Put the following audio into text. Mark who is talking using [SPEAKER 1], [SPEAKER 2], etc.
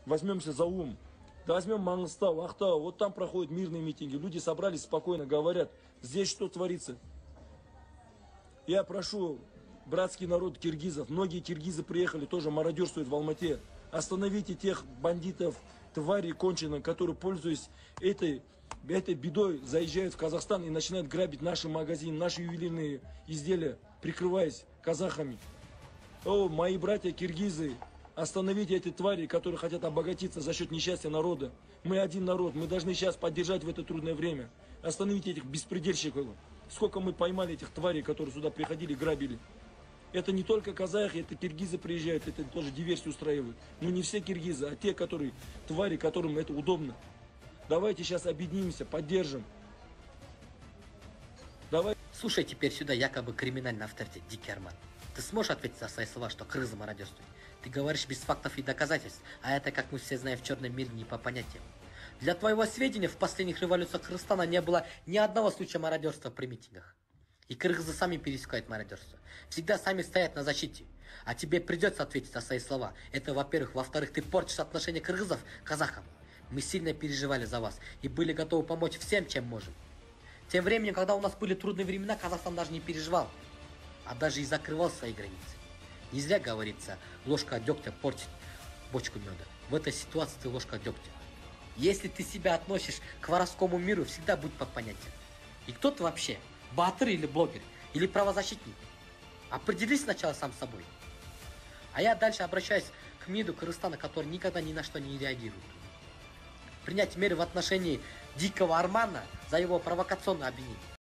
[SPEAKER 1] возьмемся за ум. Да возьмем Мангыстау, Актау, вот там проходят мирные митинги. Люди собрались спокойно, говорят, здесь что творится. Я прошу, братский народ киргизов, многие киргизы приехали, тоже мародерствуют в Алмате. Остановите тех бандитов, тварей конченых, которые, пользуясь этой бедой, заезжают в Казахстан и начинают грабить наши магазины, наши ювелирные изделия, прикрываясь казахами. О, мои братья киргизы, остановите эти твари, которые хотят обогатиться за счет несчастья народа. Мы один народ, мы должны сейчас поддержать в это трудное время. Остановите этих беспредельщиков. Сколько мы поймали этих тварей, которые сюда приходили, грабили. Это не только казахи, это киргизы приезжают, это тоже диверсию устраивают. Но не все киргизы, а те, которые, твари, которым это удобно. Давайте сейчас объединимся, поддержим. Давай.
[SPEAKER 2] Слушай теперь сюда якобы криминальный авторитет Дикий Арман. Ты сможешь ответить за свои слова, что крызы мародерствуют? Ты говоришь без фактов и доказательств, а это, как мы все знаем, в черном мире не по понятиям. Для твоего сведения, в последних революциях Кыргызстана не было ни одного случая мародерства при митингах. И кыргызы сами пересекают мародерство. Всегда сами стоят на защите. А тебе придется ответить за свои слова. Это во-первых. Во-вторых, ты портишь отношение кыргызов к казахам. Мы сильно переживали за вас и были готовы помочь всем, чем можем. Тем временем, когда у нас были трудные времена, Казахстан даже не переживал, а даже и закрывал свои границы. Не зря говорится, ложка дегтя портит бочку меда. В этой ситуации ты ложка дегтя. Если ты себя относишь к воровскому миру, всегда будь по понятиям. И кто ты вообще? Батыр или блогер? Или правозащитник? Определись сначала сам с собой. А я дальше обращаюсь к МИДу Кыргызстана, который никогда ни на что не реагирует. Принять меры в отношении Дикого Армана за его провокационное обвинение.